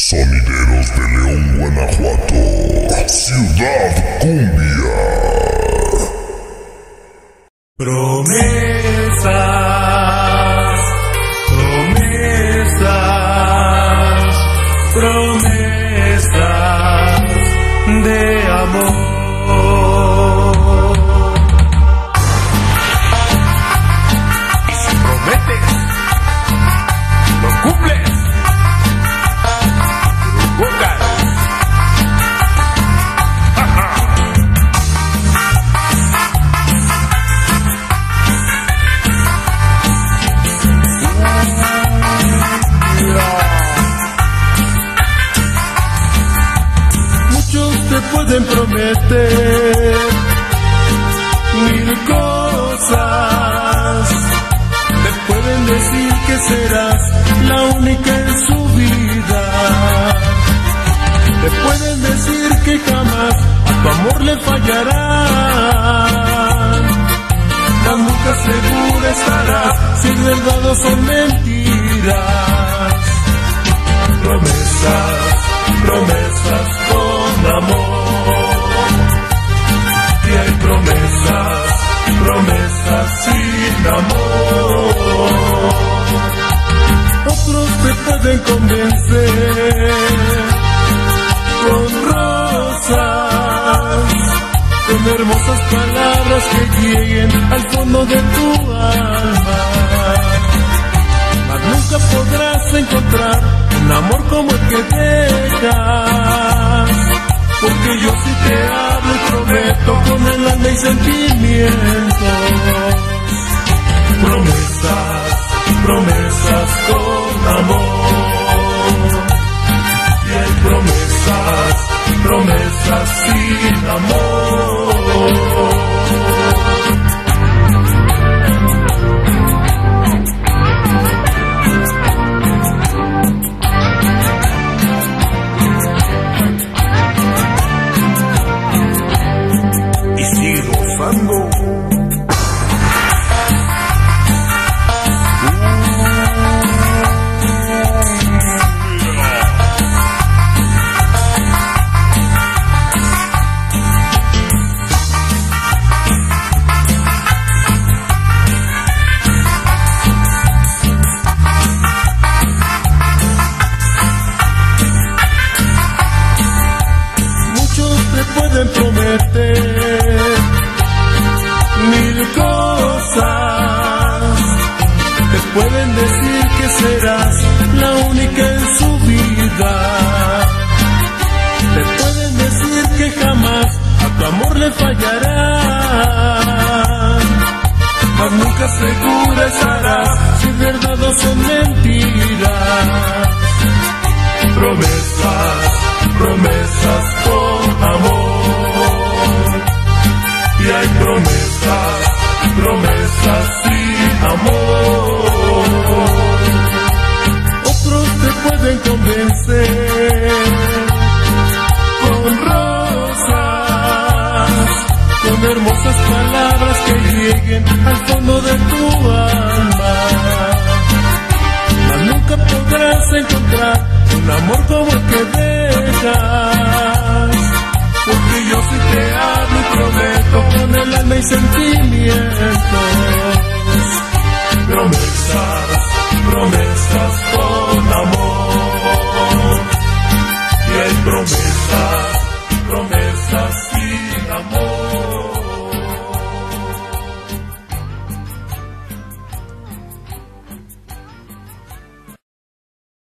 Sonideros de León, Guanajuato, Ciudad Cumbia. Promesas, promesas, promesas de amor. Y si prometes, lo cumples. Pueden prometer mil cosas, te pueden decir que serás la única en su vida, te pueden decir que jamás a tu amor le fallarán, mas nunca segura estarás si es verdad o son mentiras. Promesas, promesas con amor, y hay promesas, promesas sin amor. Otros te pueden convencer con rosas, con hermosas palabras que lleguen al fondo de tu alma, mas nunca podrás encontrar un amor como el que dejas, porque yo sí te hablo y prometo con el alma y sentimientos. Promesas, promesas con amor, y hay promesas, promesas sin amor. Pueden prometer mil cosas, te pueden decir que serás la única en su vida, te pueden decir que jamás a tu amor le fallarán, mas nunca segura estarás si es verdad o son mentiras. Promesas, promesas con amor, y hay promesas, promesas sin amor. Otros te pueden convencer con rosas, con hermosas palabras que lleguen al fondo de tu alma, mas nunca podrás encontrar un amor como el que dejas, porque yo sí te hablo y prometo con el alma y sentimientos. Promesas, promesas.